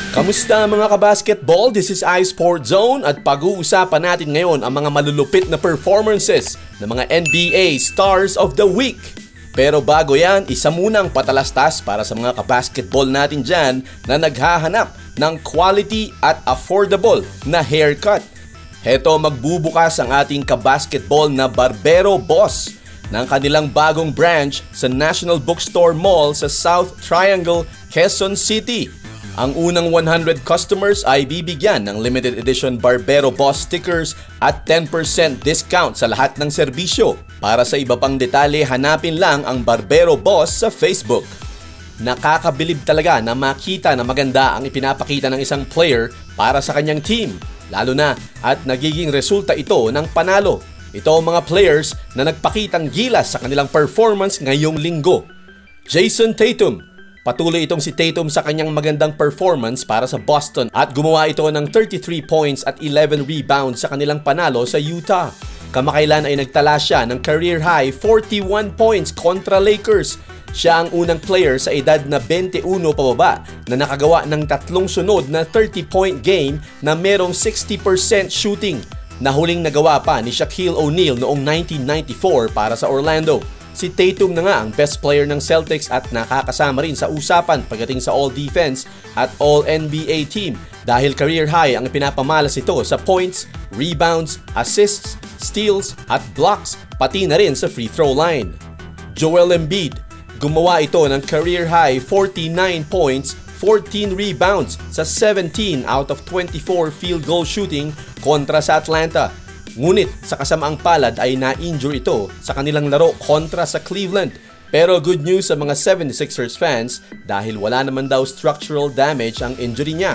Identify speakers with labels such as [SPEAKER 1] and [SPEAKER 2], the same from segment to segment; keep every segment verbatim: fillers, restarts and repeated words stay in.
[SPEAKER 1] Kamusta mga kabasketball? This is iSportZone at pag-uusapan natin ngayon ang mga malulupit na performances ng mga N B A Stars of the Week. Pero bago yan, isa munang patalastas para sa mga kabasketball natin dyan na naghahanap ng quality at affordable na haircut. Heto, magbubukas ang ating kabasketball na Barbero Boss ng kanilang bagong branch sa National Bookstore Mall sa South Triangle, Quezon City. Ang unang one hundred customers ay bibigyan ng limited edition Barbero Boss stickers at ten percent discount sa lahat ng serbisyo. Para sa iba pang detalye, hanapin lang ang Barbero Boss sa Facebook. Nakakabilib talaga na makita na maganda ang ipinapakita ng isang player para sa kanyang team, lalo na at nagiging resulta ito ng panalo. Ito ang mga players na nagpakitang gilas sa kanilang performance ngayong linggo. Jason Tatum. Patuloy itong si Tatum sa kanyang magandang performance para sa Boston at gumawa ito ng thirty-three points at eleven rebounds sa kanilang panalo sa Utah. Kamakailan ay nagtala siya ng career high forty-one points kontra Lakers. Siya ang unang player sa edad na twenty-one pababa na nakagawa ng tatlong sunod na thirty point game na merong sixty percent shooting, na huling nagawa pa ni Shaquille O'Neal noong nineteen ninety-four para sa Orlando. Si Tatum na nga ang best player ng Celtics at nakakasama rin sa usapan pagdating sa All-Defense at All-N B A team dahil career high ang pinapamalas ito sa points, rebounds, assists, steals at blocks, pati na rin sa free throw line. Joel Embiid, gumawa ito ng career high forty-nine points, fourteen rebounds sa seventeen out of twenty-four field goal shooting kontra sa Atlanta. Ngunit sa kasamaang palad ay na-injure ito sa kanilang laro kontra sa Cleveland. Pero good news sa mga seventy-sixers fans dahil wala naman daw structural damage ang injury niya.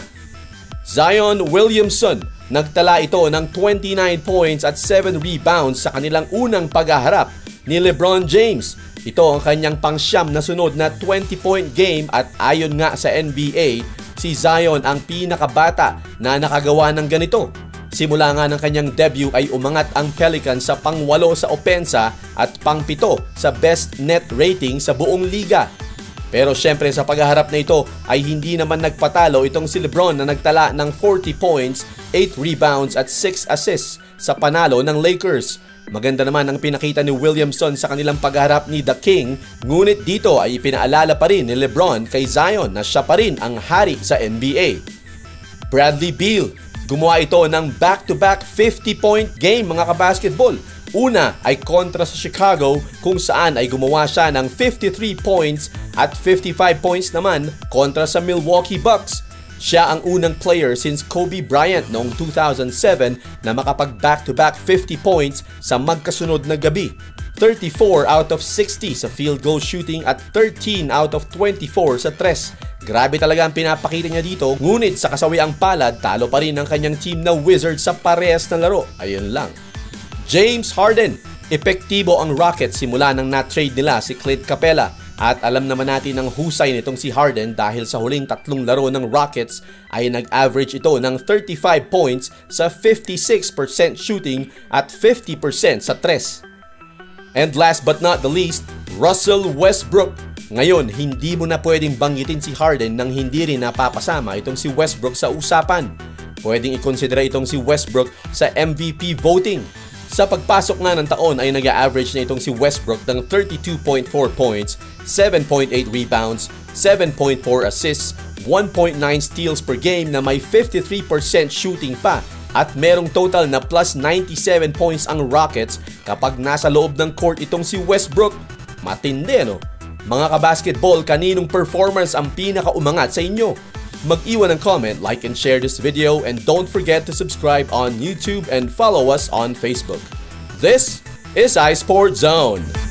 [SPEAKER 1] Zion Williamson, nagtala ito ng twenty-nine points at seven rebounds sa kanilang unang paghaharap ni LeBron James. Ito ang kanyang pangsyam na sunod na twenty point game at ayon nga sa N B A, si Zion ang pinakabata na nakagawa ng ganito. Simula nga ng kanyang debut ay umangat ang Pelicans sa pangwalo sa opensa at pangpito sa best net rating sa buong liga. Pero syempre sa paghaharap na ito ay hindi naman nagpatalo itong si LeBron na nagtala ng forty points, eight rebounds at six assists sa panalo ng Lakers. Maganda naman ang pinakita ni Williamson sa kanilang pagharap ni The King, ngunit dito ay ipinaalala pa rin ni LeBron kay Zion na siya pa rin ang hari sa N B A. Bradley Beal, gumawa ito ng back-to-back fifty point game mga kabasketball. Una ay kontra sa Chicago kung saan ay gumawa siya ng fifty-three points at fifty-five points naman kontra sa Milwaukee Bucks. Siya ang unang player since Kobe Bryant noong two thousand seven na makapag back-to-back fifty points sa magkasunod na gabi. thirty-four out of sixty sa field goal shooting at thirteen out of twenty-four sa tres. Grabe talaga ang pinapakita niya dito, ngunit sa kasawiang palad, talo pa rin ang kanyang team na Wizards sa parehas na laro. Ayun lang. James Harden, epektibo ang Rockets simula nang na-trade nila si Clint Capela. At alam naman natin ang husay nitong si Harden dahil sa huling tatlong laro ng Rockets ay nag-average ito ng thirty-five points sa fifty-six percent shooting at fifty percent sa tres. And last but not the least, Russell Westbrook. Ngayon, hindi mo na pwedeng banggitin si Harden nang hindi rin napapasama itong si Westbrook sa usapan. Pwedeng ikonsidera itong si Westbrook sa M V P voting. Sa pagpasok nga ng taon ay nag-average na itong si Westbrook ng thirty-two point four points, seven point eight rebounds, seven point four assists, one point nine steals per game na may fifty-three percent shooting pa at merong total na plus ninety-seven points ang Rockets kapag nasa loob ng court itong si Westbrook. Matindi, no? Mga kabasketball, kaninong performance ang pinakaumangat sa inyo? Mag-iwan ng comment, like and share this video, and don't forget to subscribe on YouTube and follow us on Facebook. This is iSportZone.